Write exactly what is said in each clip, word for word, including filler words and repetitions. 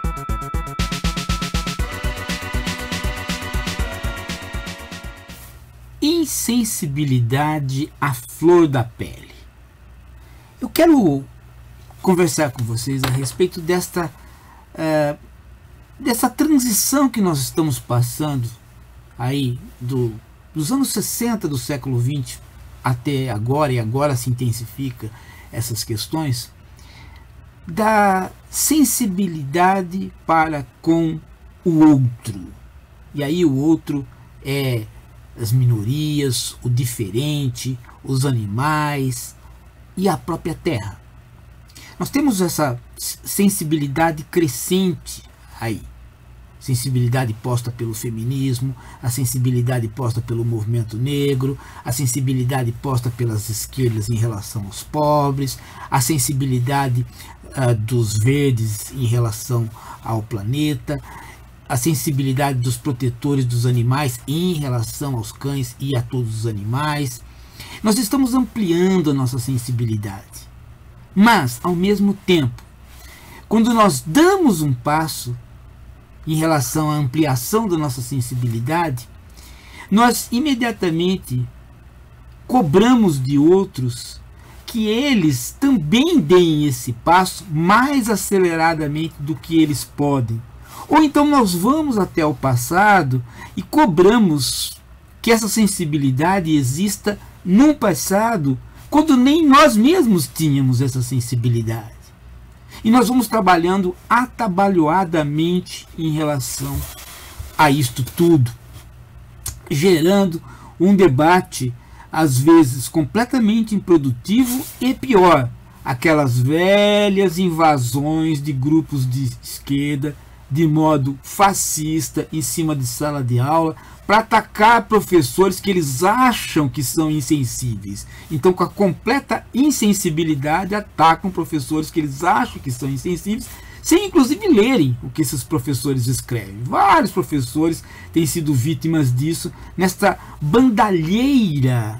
Insensibilidade à flor da pele. Eu quero conversar com vocês a respeito desta, uh, dessa transição que nós estamos passando aí do, dos anos sessenta do século vinte até agora, e agora se intensifica essas questões, da sensibilidade para com o outro. E aí o outro é as minorias, o diferente, os animais e a própria terra. Nós temos essa sensibilidade crescente aí. Sensibilidade posta pelo feminismo, a sensibilidade posta pelo movimento negro, a sensibilidade posta pelas esquerdas em relação aos pobres, a sensibilidade uh, dos verdes em relação ao planeta, a sensibilidade dos protetores dos animais em relação aos cães e a todos os animais. Nós estamos ampliando a nossa sensibilidade. Mas, ao mesmo tempo, quando nós damos um passo em relação à ampliação da nossa sensibilidade, nós imediatamente cobramos de outros que eles também deem esse passo mais aceleradamente do que eles podem. Ou então nós vamos até o passado e cobramos que essa sensibilidade exista num passado quando nem nós mesmos tínhamos essa sensibilidade. E nós vamos trabalhando atabalhoadamente em relação a isto tudo, gerando um debate, às vezes, completamente improdutivo e pior, aquelas velhas invasões de grupos de esquerda, de modo fascista, em cima de sala de aula, para atacar professores que eles acham que são insensíveis. Então, com a completa insensibilidade, atacam professores que eles acham que são insensíveis, sem inclusive lerem o que esses professores escrevem. Vários professores têm sido vítimas disso, nesta bandalheira,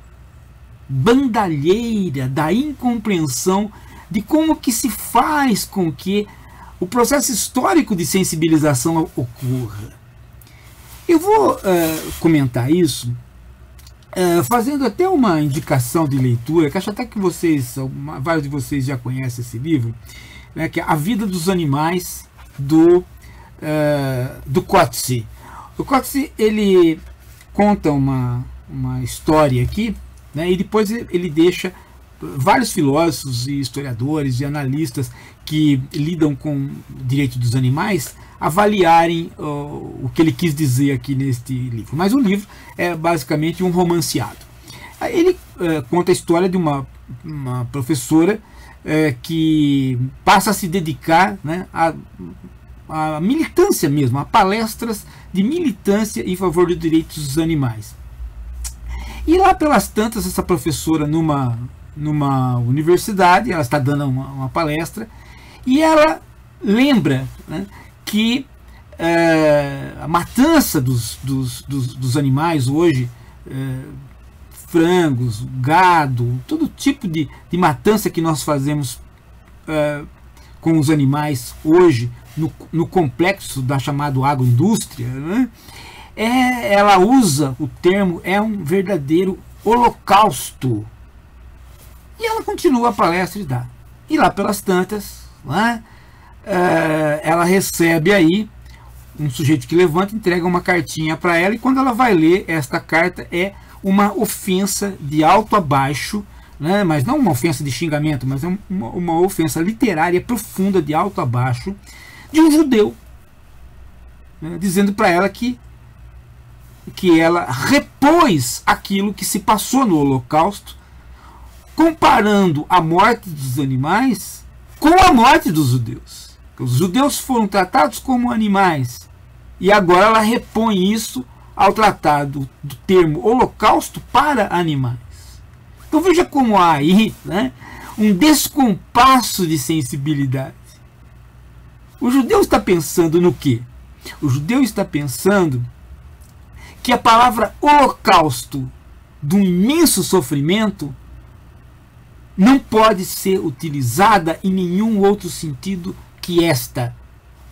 bandalheira da incompreensão de como que se faz com que o processo histórico de sensibilização ocorra. Eu vou uh, comentar isso uh, fazendo até uma indicação de leitura, que acho até que vocês, vários de vocês já conhecem esse livro, né, que é A Vida dos Animais, do, uh, do Coetzee. O Coetzee, ele conta uma, uma história aqui, né, e depois ele deixa vários filósofos e historiadores e analistas que lidam com o direito dos animais avaliarem uh, o que ele quis dizer aqui neste livro. Mas o livro é basicamente um romanceado. Ele uh, conta a história de uma, uma professora uh, que passa a se dedicar, né, a, a militância mesmo, a palestras de militância em favor dos direitos dos animais. E lá pelas tantas, essa professora numa, numa universidade, ela está dando uma, uma palestra, e ela lembra, né, que é, a matança dos, dos, dos, dos animais hoje, é, frangos, gado, todo tipo de, de matança que nós fazemos é, com os animais hoje no, no complexo da chamada agroindústria, né, é, ela usa o termo, é um verdadeiro holocausto. E ela continua a palestra e dá. E lá pelas tantas, né, Uh, ela recebe aí um sujeito que levanta, entrega uma cartinha para ela, e quando ela vai ler esta carta é uma ofensa de alto a baixo, né, mas não uma ofensa de xingamento, mas é uma, uma ofensa literária profunda de alto a baixo de um judeu, né, dizendo para ela que, que ela repôs aquilo que se passou no Holocausto, comparando a morte dos animais com a morte dos judeus. Os judeus foram tratados como animais, e agora ela repõe isso ao tratado do termo holocausto para animais. Então veja como há aí, né, um descompasso de sensibilidade. O judeu está pensando no quê? O judeu está pensando que a palavra holocausto, do imenso sofrimento, não pode ser utilizada em nenhum outro sentido que esta,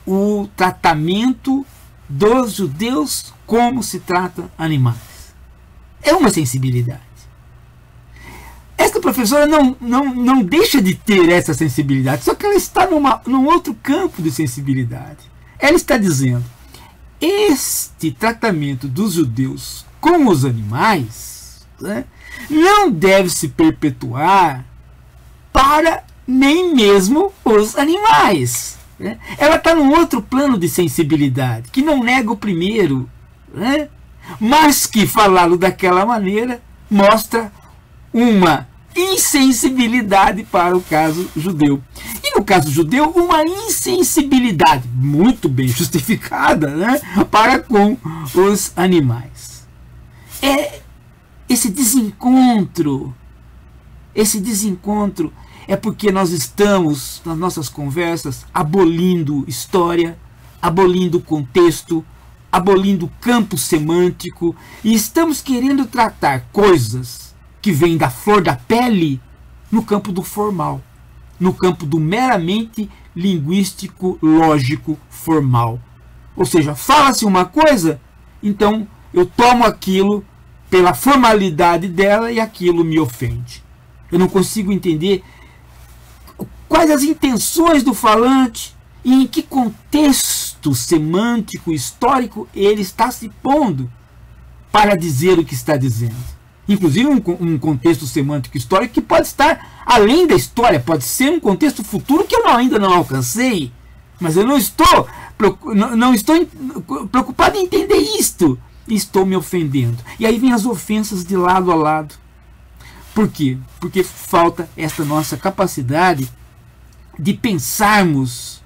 o tratamento dos judeus como se trata animais. É uma sensibilidade. Esta professora não, não, não deixa de ter essa sensibilidade, só que ela está numa, num outro campo de sensibilidade. Ela está dizendo: este tratamento dos judeus com os animais, né, não deve se perpetuar para nem mesmo os animais. Né? Ela está num outro plano de sensibilidade, que não nega o primeiro, né? Mas que falá-lo daquela maneira mostra uma insensibilidade para o caso judeu. E no caso judeu, uma insensibilidade muito bem justificada, né, para com os animais. É esse desencontro, esse desencontro é porque nós estamos, nas nossas conversas, abolindo história, abolindo contexto, abolindo campo semântico, e estamos querendo tratar coisas que vêm da flor da pele no campo do formal, no campo do meramente linguístico, lógico, formal. Ou seja, fala-se uma coisa, então eu tomo aquilo pela formalidade dela e aquilo me ofende. Eu não consigo entender quais as intenções do falante e em que contexto semântico, histórico ele está se pondo para dizer o que está dizendo. Inclusive um, um contexto semântico histórico que pode estar além da história, pode ser um contexto futuro que eu não, ainda não alcancei, mas eu não estou, não, não estou preocupado em entender isto, e estou me ofendendo. E aí vem as ofensas de lado a lado. Por quê? Porque falta esta nossa capacidade de pensarmos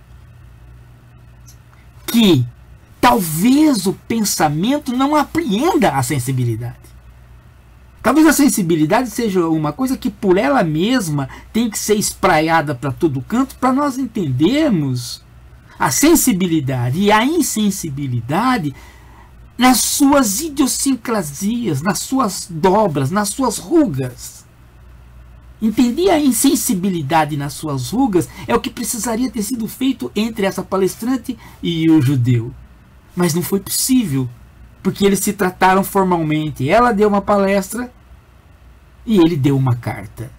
que talvez o pensamento não apreenda a sensibilidade. Talvez a sensibilidade seja uma coisa que por ela mesma tem que ser espraiada para todo canto para nós entendermos a sensibilidade e a insensibilidade nas suas idiosincrasias, nas suas dobras, nas suas rugas. Entender a insensibilidade nas suas rugas é o que precisaria ter sido feito entre essa palestrante e o judeu. Mas não foi possível, porque eles se trataram formalmente. Ela deu uma palestra e ele deu uma carta.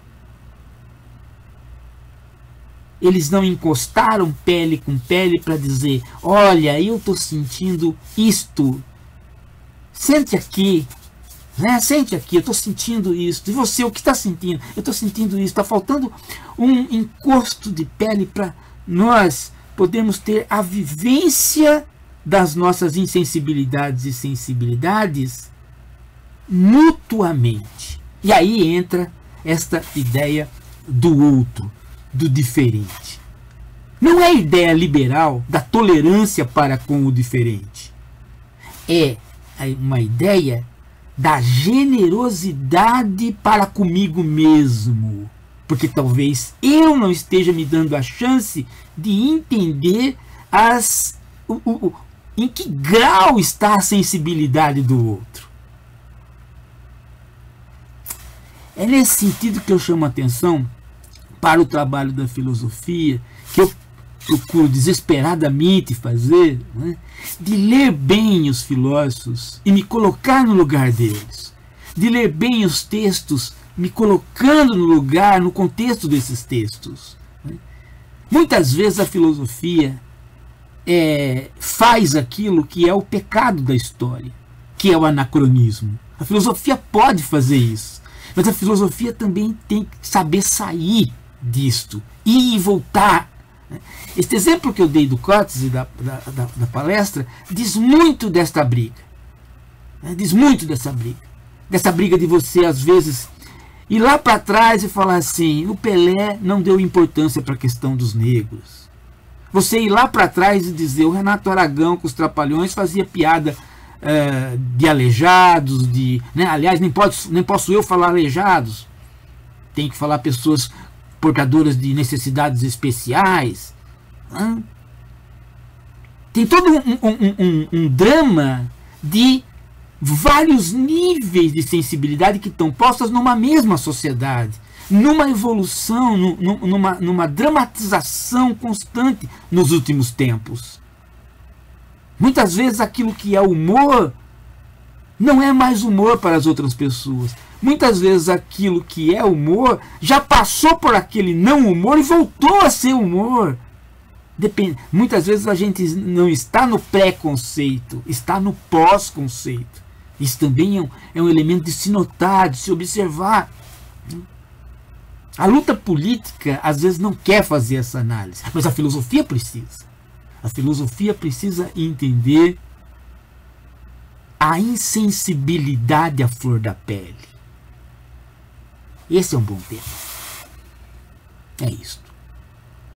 Eles não encostaram pele com pele para dizer: olha, eu estou sentindo isto. Sente aqui. Né? Sente aqui, eu estou sentindo isso. E você, o que está sentindo? Eu estou sentindo isso. Está faltando um encosto de pele para nós podermos ter a vivência das nossas insensibilidades e sensibilidades mutuamente. E aí entra esta ideia do outro, do diferente. Não é a ideia liberal da tolerância para com o diferente. É uma ideia da generosidade para comigo mesmo. Porque talvez eu não esteja me dando a chance de entender as, o, o, em que grau está a sensibilidade do outro. É nesse sentido que eu chamo a atenção para o trabalho da filosofia, que eu procuro desesperadamente fazer, né, de ler bem os filósofos e me colocar no lugar deles, de ler bem os textos, me colocando no lugar, no contexto desses textos. Né. Muitas vezes a filosofia é, faz aquilo que é o pecado da história, que é o anacronismo. A filosofia pode fazer isso, mas a filosofia também tem que saber sair disto e voltar. Este exemplo que eu dei do Coetzee e da, da, da, da palestra diz muito desta briga. Né? Diz muito dessa briga. Dessa briga de você, às vezes, ir lá para trás e falar assim: o Pelé não deu importância para a questão dos negros. Você ir lá para trás e dizer: o Renato Aragão com os Trapalhões fazia piada uh, de aleijados, de, né? Aliás, nem, pode, nem posso eu falar aleijados. Tem que falar pessoas portadoras de necessidades especiais. Hã? Tem todo um, um, um, um drama de vários níveis de sensibilidade que estão postas numa mesma sociedade, numa evolução, numa, numa dramatização constante nos últimos tempos. Muitas vezes aquilo que é humor não é mais humor para as outras pessoas. Muitas vezes aquilo que é humor já passou por aquele não humor e voltou a ser humor. Depende. Muitas vezes a gente não está no pré-conceito, está no pós-conceito. Isso também é um, é um elemento de se notar, de se observar. A luta política às vezes não quer fazer essa análise, mas a filosofia precisa. A filosofia precisa entender a insensibilidade à flor da pele. Esse é um bom tema. É isto.